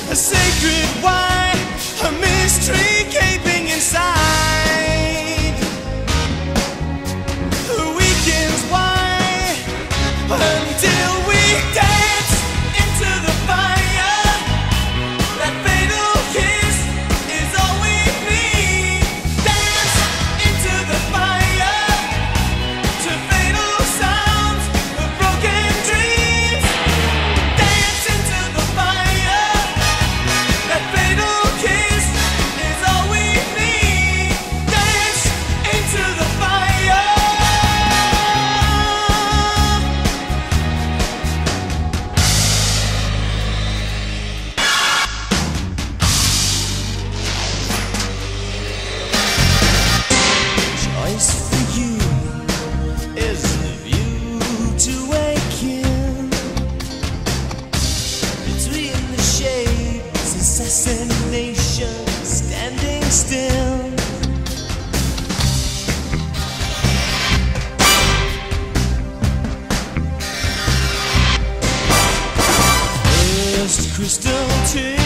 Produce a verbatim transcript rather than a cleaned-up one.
a sacred why, a mystery gaping inside. The weekends why, until we dance into the fire. That fatal kiss is all we need. Dance into the fire, to fatal sounds of broken dreams. Dance into the fire. That fatal kiss is all we need. Dance into the fire. Choice for you is the view to waken between the shades, assassination standing still. First crystal tear.